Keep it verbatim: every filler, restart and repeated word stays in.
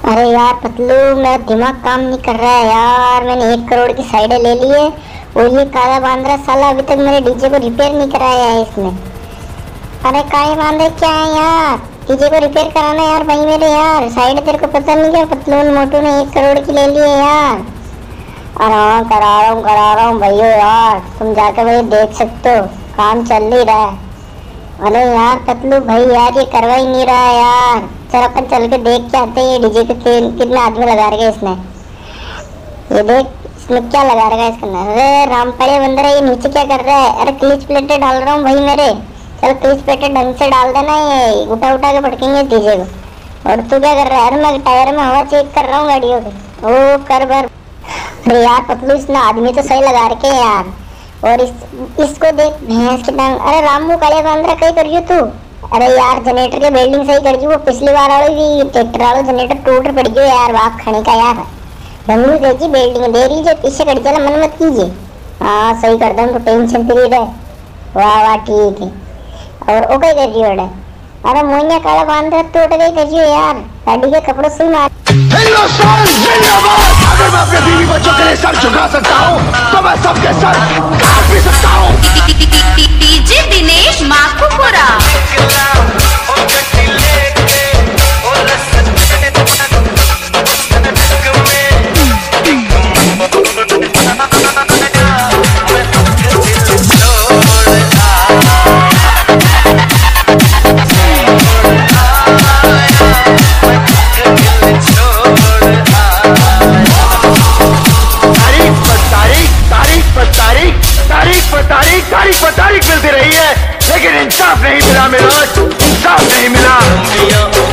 अरे यार पतलू, मेरा दिमाग काम नहीं कर रहा है यार। मैंने एक करोड़ की साइडें ले ली है और ये काला बांद्रा साला अभी तक मेरे डीजे को रिपेयर नहीं कराया है इसने। अरे काले बांद्रे क्या है यार, डीजे को रिपेयर कराना यार भाई मेरे यार। साइड तेरे को पता नहीं क्या पतलू मोटू ने एक करोड़ की ले ली है यार। अरे हाँ करा रहा हूँ करा रहा हूँ भैया यार, तुम जाकर भाई देख सकते हो, काम चल ही रहा है। अरे यार पतलू भाई यार, ये करवा ही नहीं रहा है यार। चल अपन चल के देख के आते हैं ये डीजे पे कितना आदमी लगा रखा है इसने। ये देख इसमें क्या लगा रखा है इसके अंदर। अरे राम पड़े बंदरा, ये नीचे क्या कर रहा है। अरे क्लिच प्लेटें डाल रहा हूँ भाई मेरे। चल क्लिच प्लेटें ढंग से डाल देना, ये उठा उठा के पटकेंगे डीजे को। और तू क्या कर रहा है। अरे मैं टायर में हवा चेक कर रहा हूँ गाड़ियों की। ओ कर भर। अरे यार पतलू, इसने आदमी तो सही लगा रखे है यार। और इस इसको देख भैंस की टांग। अरे रामू काले बांद्रा कहीं करियो तू। अरे यार जनरेटर के बिल्डिंग सही कर दी। वो पिछली बार वाली भी ट्रैक्टर वाला जनरेटर टूट पड़ गयो यार, वाक खाने का यार। रंगू देखी बिल्डिंग दे रही है पीछे कर चला, मन मत कीजिए। हाँ सही कर दूँ तो टेंशन फ्री रहे। वाह वाह ठीक है। और ओ कहीं कर रही है। अरे मोइया काला बांद्रा टूट गई करियो यार, गाड़ी के कपड़ों से मार। हिंदुस्तान जिंदाबाद। अगर मैं अपने बीवी बच्चों के लिए सर झुका सकता हूँ तो मैं सबके सर काट भी सकता हूँ। डीजे दिनेश माखूपुरा। तारीख पर तारीख मिलती रही है, लेकिन इंसाफ नहीं मिला मेरा, इंसाफ नहीं मिला।